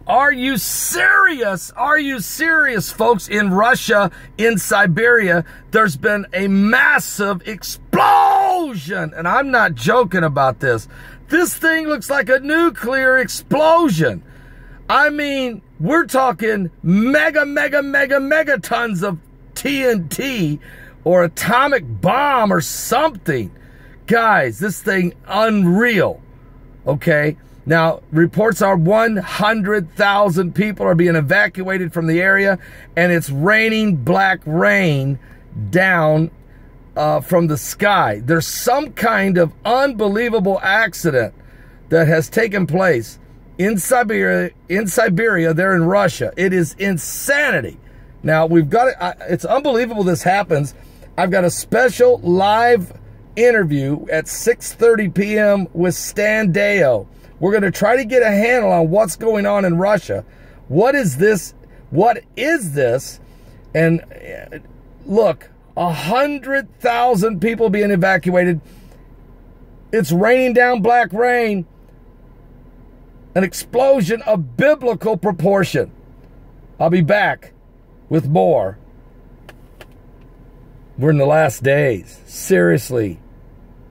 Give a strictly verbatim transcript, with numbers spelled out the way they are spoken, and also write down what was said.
Are you serious? Are you serious, folks? In Russia, in Siberia, there's been a massive explosion. And I'm not joking about this. This thing looks like a nuclear explosion. I mean, we're talking mega, mega, mega, mega tons of T N T or atomic bomb or something. Guys, this thing unreal. Okay? Now, reports are one hundred thousand people are being evacuated from the area, and it's raining black rain down uh, from the sky. There's some kind of unbelievable accident that has taken place in Siberia, in Siberia, there in Russia. It is insanity. Now, we've got it. It's unbelievable this happens. I've got a special live interview at six thirty p m with Stan Deyo. We're going to try to get a handle on what's going on in Russia. What is this? What is this? And look, a hundred thousand people being evacuated. It's raining down black rain. An explosion of biblical proportion. I'll be back with more. We're in the last days. Seriously.